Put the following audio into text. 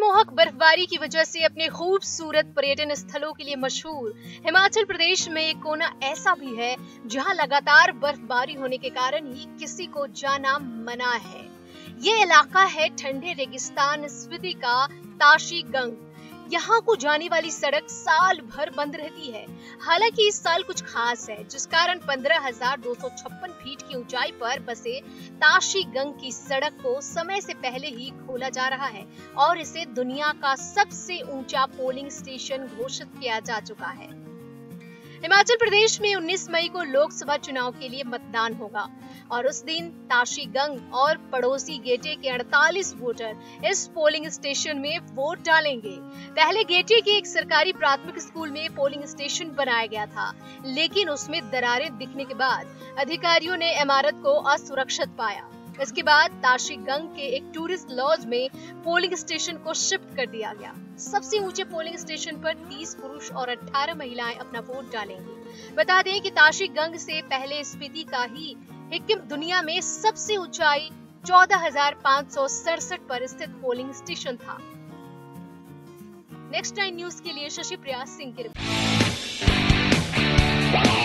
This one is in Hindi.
मनमोहक बर्फबारी की वजह से अपने खूबसूरत पर्यटन स्थलों के लिए मशहूर हिमाचल प्रदेश में एक कोना ऐसा भी है जहां लगातार बर्फबारी होने के कारण ही किसी को जाना मना है। ये इलाका है ठंडे रेगिस्तान स्पीति का ताशी गंग। यहाँ को जाने वाली सड़क साल भर बंद रहती है। हालांकि इस साल कुछ खास है, जिस कारण 15,256 फीट की ऊंचाई पर बसे ताशी गंग की सड़क को समय से पहले ही खोला जा रहा है और इसे दुनिया का सबसे ऊंचा पोलिंग स्टेशन घोषित किया जा चुका है। हिमाचल प्रदेश में 19 मई को लोकसभा चुनाव के लिए मतदान होगा और उस दिन ताशी गंग और पड़ोसी गेटे के 48 वोटर इस पोलिंग स्टेशन में वोट डालेंगे। पहले गेटे के एक सरकारी प्राथमिक स्कूल में पोलिंग स्टेशन बनाया गया था, लेकिन उसमें दरारें दिखने के बाद अधिकारियों ने इमारत को असुरक्षित पाया। इसके बाद ताशी गंग के एक टूरिस्ट लॉज में पोलिंग स्टेशन को शिफ्ट कर दिया गया। सबसे ऊंचे पोलिंग स्टेशन पर 30 पुरुष और 18 महिलाएं अपना वोट डालेंगी। बता दें कि ताशी गंग से पहले स्पीति का ही हिक्किम दुनिया में सबसे ऊंचाई 14,567 पर स्थित पोलिंग स्टेशन था। नेक्स्ट 9 न्यूज के लिए शशि प्रिया सिंह की रिपोर्ट।